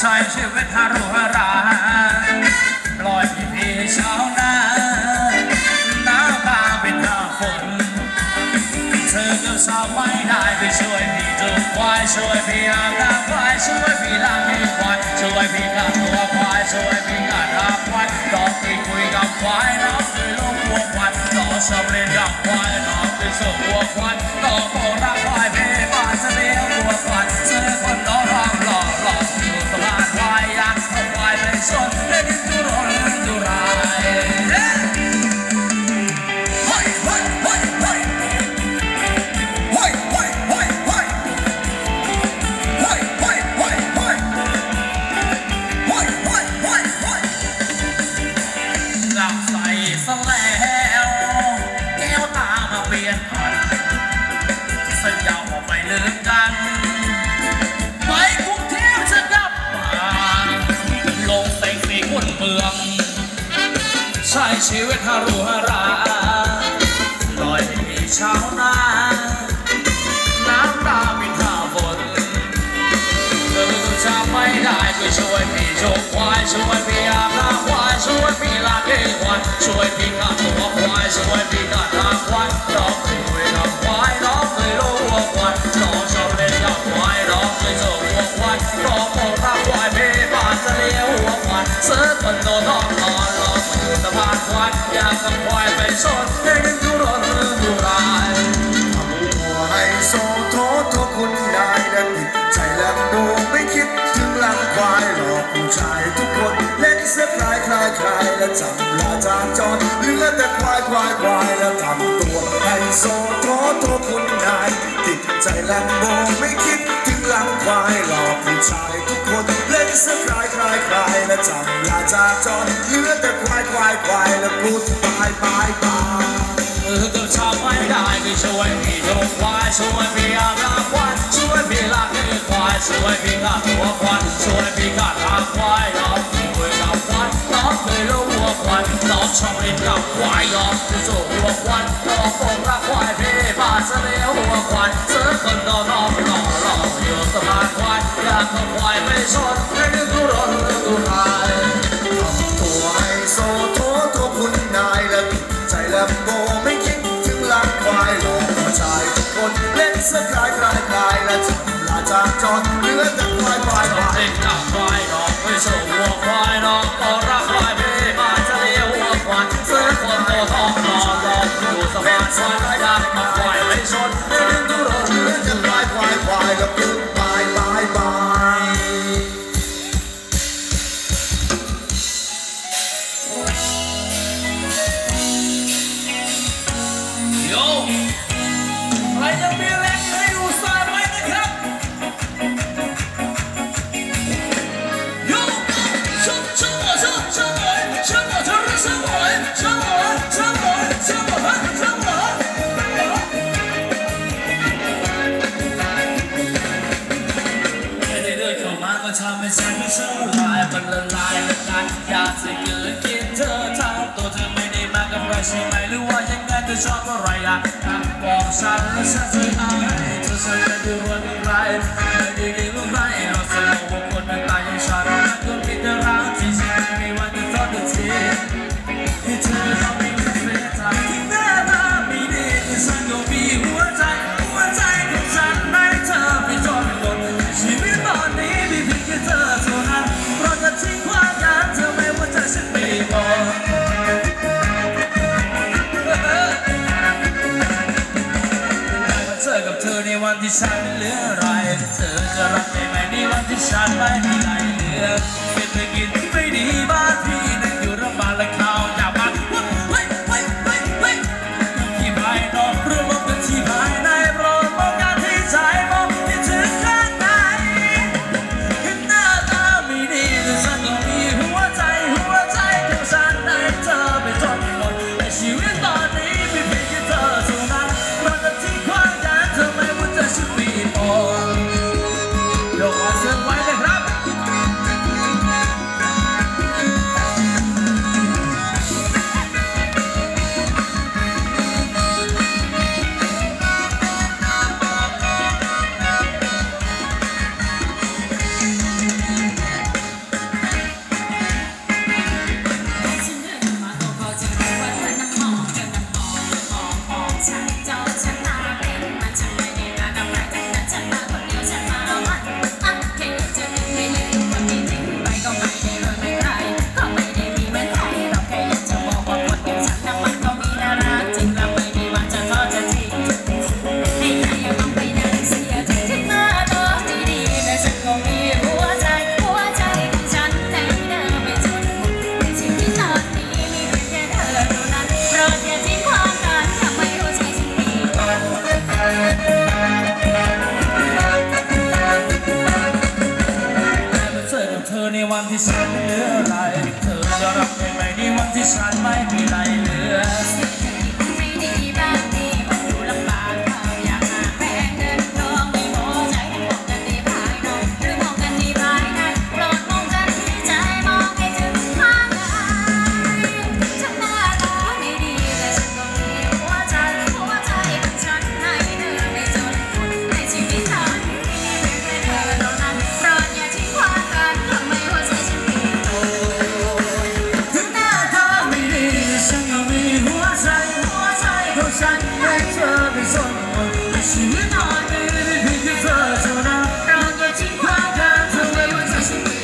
ช้ชีวิตฮารุฮาราปล่อยพี่ชาวนาน้ำตาเป็นหน้าฝนเธอก็สาวไม่ได้ไปช่วยพี่จูงควายช่วยพี่อาบน้ำควายช่วยพี่ล้างให้ควายช่วยพี่ขัดตัวควายช่วยพี่ขัดหางควายต่อพี่คุยกับควายน้องไปลงวัวควายต่อชอบเล่นกับควายน้องไปส่งวัวควายต่อโครักควายเพ่บ้านจะเลี้ยงวัวควายเจอคนน้องร้องหล่ออยู่ตลาดควายอยากเอาควายไปชนเล่นดูร้อนดูร้ายใช้ชีวิตฮารุฮาราปล่อยให้มีชาวนาน้ำตาเป็นหน้าฝนเธอจะไม่ได้ก็ช่วยพี่โชคควายช่วยพี่อาบน้ำควายช่วยพี่ล้างให้ควายช่วยพี่ขัดตัวควายช่วยพี่ขัดหางควายน้องเคยคุยกับควายน้องเคยรู้วัวควายน้องชอบเล่นกับควายน้องเคยส่งวัวควายน้องบอกรักควายเพ่บ้านจะเลี้ยงวัวควายเสือคนโตน้องนอนสะพานควายอยากกับควายไปชนให้ดึงดูร้อนดูร้ายทำหัวให้โซโทษทุกคนได้และผิดใจแล้วดูไม่คิดถึงหลังควายหลอกผู้ชายทุกคนเล่นเสื้อคลายและจับลาจาจรเหลือแต่ควายแล้วทำตัวให้โซโทษทุกคนได้ติดใจแล้วดูไม่คิดถึงหลังควายหลอกผู้ชายทุกคนเล่นเสื้อคลายและจับลาจาจรเหลือแต่ควายแล้วพูดบายก็ชอบไม่ได้ก็ช่วยพี่โชคควายช่วยพี่อาบน้ำควายช่วยพี่ล้างให้ควายช่วยพี่ขัดตัวควายช่วยพี่ขัดหางควายน้องคุยกับควายน้องเคยรู้วัวควายน้องชอบเล่นกับควายน้องจะสู้วัวควายน้องบอกรักควายพี่บ้านจะเลี้ยงวัวควายเสือคนน้องหล่ออยู่สะพานควายอยากเอาควายไปชนให้ดึงดูร้อนดูร้ายตัวไอ้โซโทตัวคุณนายและใจและโบไม่คิดถึงหลังควายหลอกผู้ชายทุกคนเล่นเสื้อคลายและจับลาจาจรเหลือแต่ควายเล่นกับควายน้องไม่ส่งวัวควายน้องก็รักควายเพ่บ้านจะเลี้ยงวัวควายเสื้อคนโตท้องนอนอยู่สบายอยากมาควายไม่ชนให้ดึงดูร้อนเหลือแต่ควายแล้วพูดบายใครยังมีแรงให้อยู่สายไว้นะครับโย่ช่วย我ช่วย我ไม่ได้เดินเข้ามาก็ทำให้ฉันเชื่อลายมันละลายอยากจะเกิดกินเธอทั้งตัวเธอไม่ได้มากับใครใช่ไหมหรือว่ายังไงเธอชอบอะไรบอกฉันและฉันจะเอาให้เธอฉันจะดูว่าเป็นไรไม่ได้รู้ไหมเราจะรู้ว่าคนมันตายอย่างฉันก็มีแต่รักที่ฉันไม่วันจะทอดทิ้งให้เธอเอาไปเป็นเพื่อนใจที่หน้าตาไม่ดีแต่ฉันก็มีหัวใจของฉันให้เธอไปจนหมดชีวิตตอนนี้มีเพียงแค่เธอเท่านั้นเพราะจะทิ้งความยันเธอไม่ว่าใจฉันไม่พอกับเธอในวันที่ฉันเหลืออะไรเธอจะรักได้ไหมในวันที่ฉันไม่มีอะไรเหลือเป็นไปกินไม่ดีบ้านพี่นั่งอยู่ระบาดและข่าวอยากมาที่ภายนอกหรือมองกันที่ภายในโปรดมองกันที่ใจมองที่ถึงข้างในเห็นหน้าตาไม่ดีแต่ฉันก็มีหัวใจของฉันให้เธอไปจนหมดในชีวิตตอนนี้มีเพียงแค่เธอเท่านั้นเราจะทิ้งความยันเธอไม่ว่าจะชีวิตโอ้ยกมาเส้นไว้เลยครับเธอในวันที่ฉันเหลืออะไรเธอจะรับได้ไหมในวันที่ฉันไม่มีอะไรเหลือไม่ดีแบบนี้มันดูลำบากความอยากหาแฟนเดินลองไม่มองใจให้มองกันที่ภายนอกหรือมองกันที่ภายในโปรดมองกันที่ใจมองให้ถึงข้างในฉันหน้าตาไม่ดีแต่ฉันก็มีหัวใจของฉันให้เธอไม่จนในชีวิตฉันมีเพียงแค่เธอเท่านั้นโปรดอย่าทิ้งความกันทำไมหัวใจฉันมีถึงหน้าตาไม่ดีฉันก็มีหัวใจของฉันให้เธอไม่สนในชีวิตตอนนี้มีเพียงแค่เธอเท่านั้นโปรดอย่าทิ้งความกันทำไมหัวใจฉันมี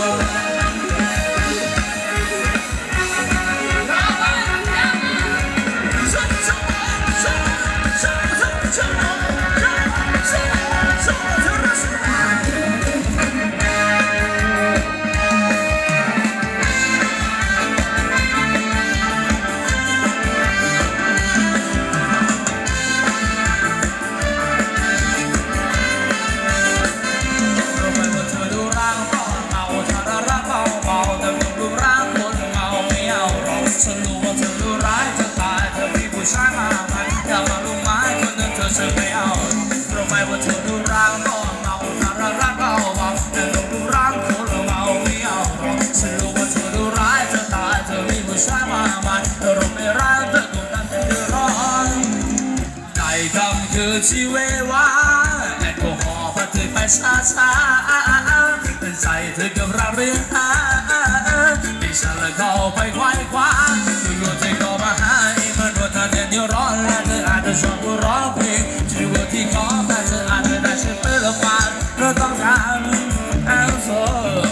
ฉันรู้ว่าเธอรู้ร้ายจะตายเธอมีผู้ชายมากมายอยากมารู้ไหมคนนั้นเธอฉันไม่เอารู้ไหมว่าเธอรู้ร้ายก็เมาถ้ารักเบาแต่ต้องรู้ร้ายคนเราเมาไม่เอาฉันรู้ว่าเธอรู้ร้ายจะตายเธอมีผู้ชายมากมายเธอรู้ไม่ร้ายเธอต้องการเป็นเดือดร้อนในคำคือชีววาแอลกอฮอล์พาเธอไปช้าใจเธอกับเราเรียนหาดิฉันและเขาไปควายคว้าอยู่ๆเธอก็มาหามันว่าเธอเนี่ยเดี๋ยวร้อนและเธออาจจะชอบกูร้องเพลงที่ว่าที่ขอแต่เธออาจจะได้ฉันไปละฟาดเราต้องการเอาโซ่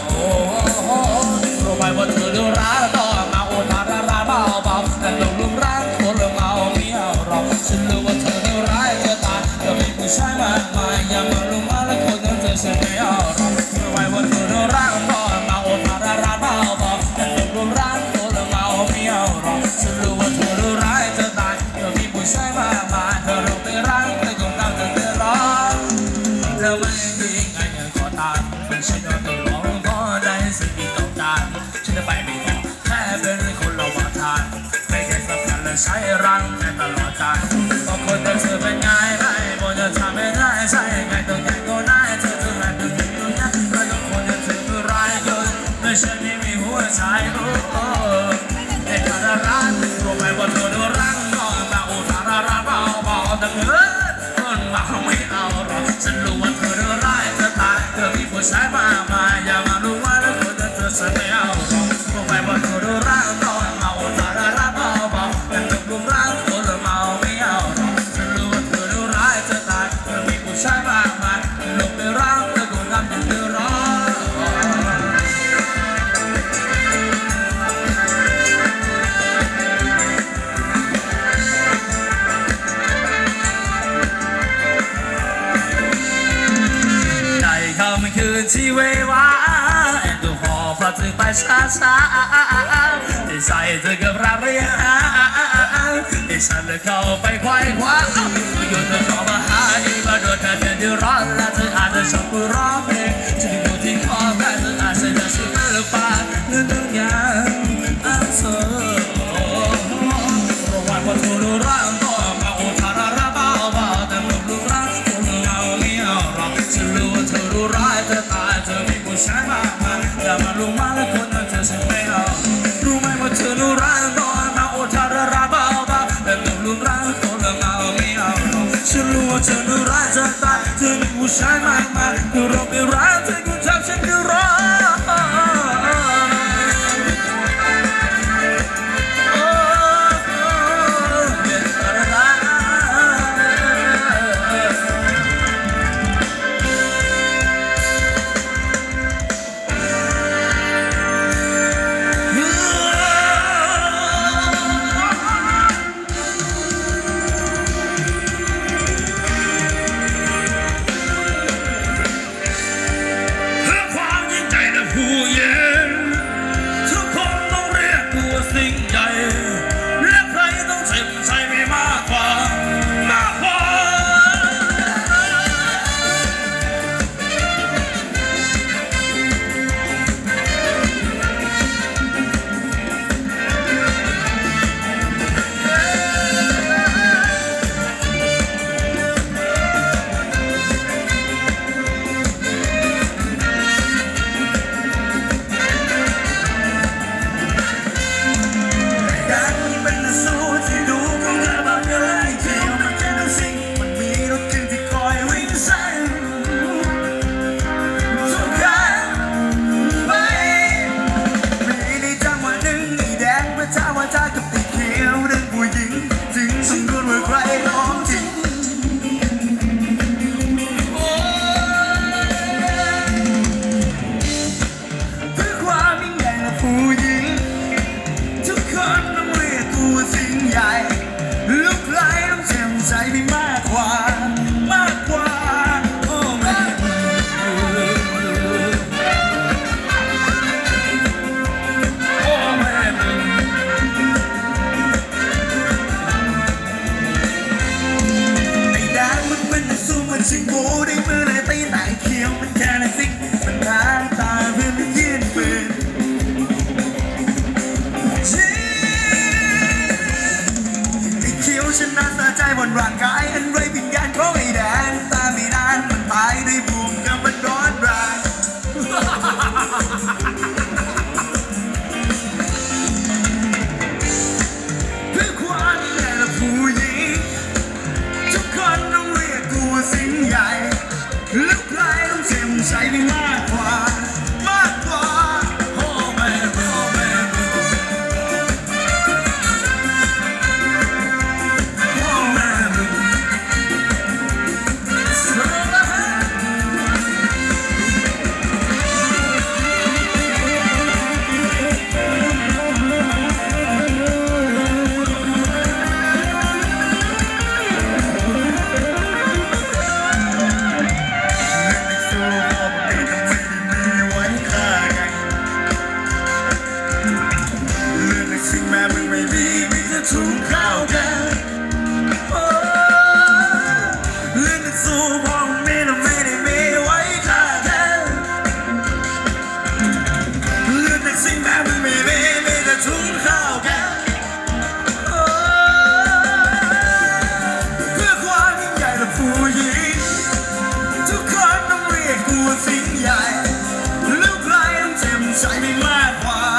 รู้ไหมว่าเธอดูร้ายต่อมาโอ้ทาราเบาแต่ลงลุมรักคนเราเมาไม่เอาหรอกฉันรู้ว่าเธอดูร้ายจะตายก็มีผู้ชายมากมายอย่ามาลุมมาแล้วคนนั้นเธอฉันไม่เอาหรอกรู้ไหมว่าเธอดูร้ายต่อมาโอ้ทาราเบาแต่ลงลุมรักคนเราเมาไม่เอาหรอกฉันรู้ว่าเธอดูร้ายจะตายก็มีผู้ชายมากมายเธอรู้ไม่รักแต่คงตามเธอเดือดร้อนเธอไม่ดีไงยังขอตามเป็นฉันก็ต้องร้องขอได้สิ่งที่ต้องการฉันจะไปไม่พอแค่เป็นคนเราว่าทานไม่แค่สำคัญและใช้รังแค่ตลอดกาลบางคนแต่เธอเป็นไงได้บอกจะทำไม่ได้ใช่ไงต้องแค่ก็ได้เธอจะให้เป็นคนรู้นะเพราะทุกคนจะถือเป็นร้ายเกินไม่ใช่ไม่มีหัวใจไอ้ทารารันรู้ไหมว่าเธอดูรังก็มาโอ้ทาราเบาแต่เงินคนมาไม่เอาหรอกฉันรู้ว่าเธอดูร้ายจะตายเธอมีผู้ชายมากมายอย่ามารู้ว่าแล้วคนนั้นเธอฉันไม่เอาหรอกรู้ไหมว่าเธอดูรังก็มาโอ้ทาราเบาแต่ตกลุมรักคนเราเมาไม่เอาหรอกฉันรู้ว่าเธอดูร้ายจะตายเธอมีผู้ชายมากมายหลบไปรักเธอก็ทำอย่างเดือดร้อนมันคือที่เววาแอลกอฮอล์พาเธอไปช้าได้ใส่เธอกับเราเรียนได้ฉันและเขาไปควายคว้าอยู่เธอก็มาหามาโดนเธอเดือดร้อนและเธออาจจะชอบกูร้องเพลงฉันอยู่ที่คอแต่เธออาจจะได้สิ่งไม่ละปาเรื่องทุกอย่างอันโซ่ระหว่างวันทุรุร้างก็มาโอทาราเบาแต่หลงลุกรักคนเราไม่เอาหรอกฉันรู้ว่าเธอรู้ร้ายเธอตายเธอมีผู้ชายมากมายอย่ามาลุมมาแล้วคนนั้นเธอฉันไม่เอารู้ไหมว่าเธอรู้ร้ายต่อมาโอทาราเบาแต่หลงลุกรักคนเราไม่เอาหรอกฉันรู้ว่าเธอรู้ร้ายเธอตายเธอมีผู้ชายมากมายเธอรู้ไม่รักเธอกูทำฉันเดือดร้อนเพื่อความยิ่งใหญ่และผู้หญิงทุกคนต้องเรียกกูว่าสิ่งใหญ่แล้วใครต้องเจ็บใจไปมากกว่าถุงข้าวกันเรื่องที่สู้พอไม่ได้มีไว้ฆ่ากันเรื่องที่สิ่งแบบไม่มีแต่ถุงข้าวกันเพื่อความยิ่งใหญ่และผู้หญิงทุกคนต้องเรียกกูว่าสิ่งใหญ่แล้วใครต้องเจ็บใจไม่มากกว่า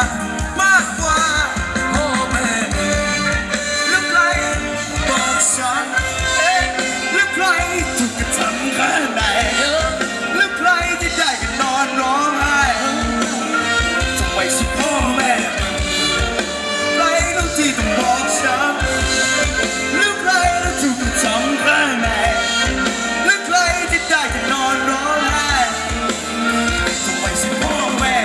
แล้วใครถูกกระทำข้างในแล้วใครที่ได้กันนอนร้องไห้ทำไมสิพ่อแม่ใครต้องที่ต้องบอกฉันแล้วใครต้องถูกกระทำข้างในแล้วใครที่ได้กันนอนร้องไห้ทำไมสิพ่อแม่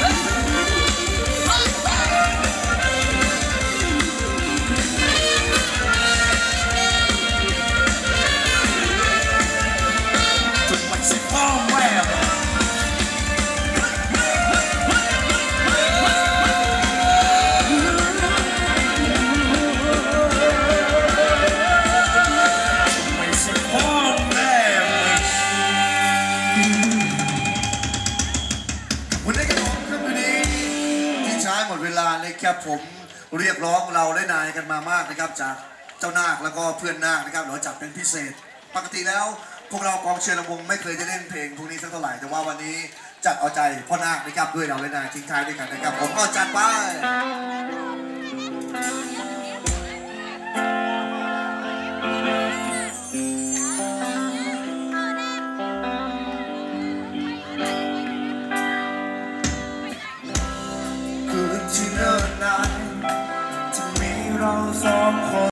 หมดเวลาเลยครับผมเรียกร้องเราได้นายกันมามากนะครับจากเจ้านาคแล้วก็เพื่อนนาคนะครับเราจัดเป็นพิเศษปกติแล้วพวกเรากองเชียร์ลำวงไม่เคยจะเล่นเพลงพวกนี้สักเท่าไหร่แต่ว่าวันนี้จัดเอาใจพ่อนาคนะครับด้วยเราได้นายทิ้งท้ายด้วยกันนะครับผมก็จัดไปที่เนิ่นนานจะมีเราสองคน